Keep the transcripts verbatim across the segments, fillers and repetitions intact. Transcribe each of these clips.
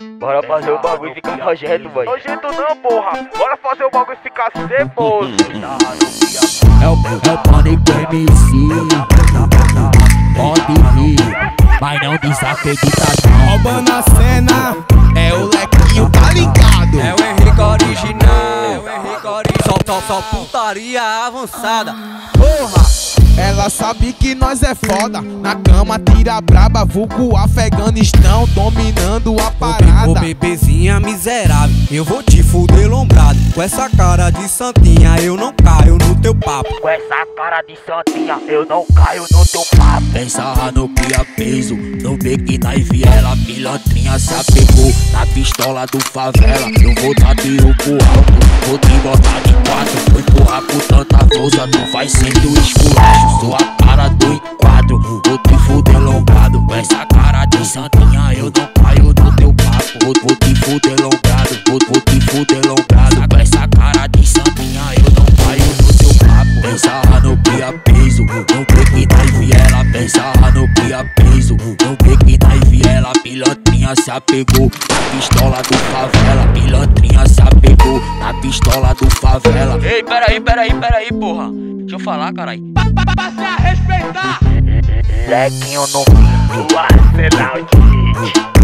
Bora fazer o bagulho ficar nojento, mano. Nojento não, porra. Bora fazer o bagulho ficar ceboso. É o, é o Pânico M C. Pode rir, mas não desacredita não. Roubando a cena, é o Lequinho, tá ligado? É o Henrique original, é o Henrique original. Só, só, só putaria avançada. Porra! Ela sabe que nós é foda. Na cama tira braba, vulgo Afeganistão, dominando a parada. Ô bebezinha miserável, eu vou te fuder lombrado. Com essa cara de santinha, eu não caio no teu papo. Com essa cara de santinha, eu não caio no teu papo. Pensava no pia peso, no beco na viela. Pilantrinha se apegou na pistola do favela. Eu vou dar tiro pro alto, vou te botar de quatro. Vou empurrar por tanta força, tu vai sendo esculacho. Sua cara do enquadro, vou te fuder lombrado. Com essa cara de santinha, eu não caio no teu papo. Vou, vou te fuder lombrado, vou, vou te fuder lombrado. Com essa cara de santinha, eu não caio no teu papo. Pensava no pia peso, no beco na viela. Pensava no pia peso, no beco na viela. Pilantrinha se apegou na pistola do favela. Pilantrinha se apegou na pistola do favela. Ei, peraí, peraí, peraí, porra. Deixa eu falar, caralho. Passe a respeitar. Lequinho no fim do arsenal de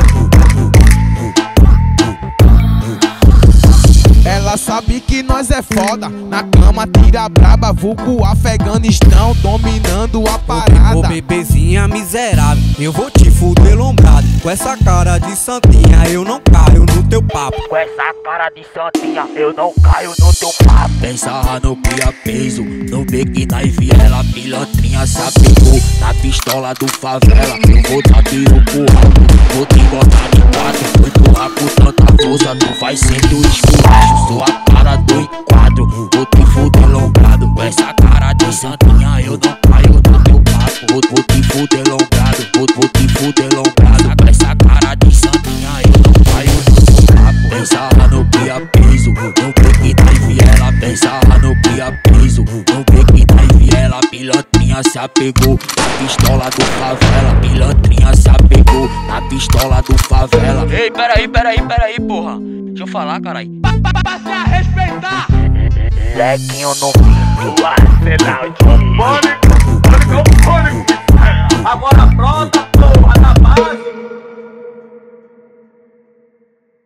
Ela sabe que nós é foda. Na cama tira braba, vulgo Afeganistão, dominando a Ô parada. bebezinha miserável, eu vou te fuder lombrado. Com essa cara de santinha, eu não caio no teu papo. Com essa cara de santinha, eu não caio no teu papo. Pensava no pia peso, no beco na viela. Pilantrinha se apegou na pistola do favela. Eu vou dar tiro pro alto, vou te botar de quatro. Vou empurrar por tanta força, tu vai sendo esculacho. Sua cara do enquadro, vou te fuder lombrado. Com essa cara de santinha, eu não caio no teu papo. Vou, vou te fuder lombrado, vou, vou te fuder lombrado. Com essa cara de santinha, eu não caio no teu papo. Pensava no pia peso, no beco na viela. Pensava no pia peso, no beco na viela. Pilantrinha se apegou na pistola do favela. Pilantrinha se apegou na pistola do favela. Ei, peraí, peraí, peraí, porra. Deixa eu falar, caralho. Passe a respeitar. Lequinho no fim do arsenal de Pânico, pânico, pânico. Agora pronto.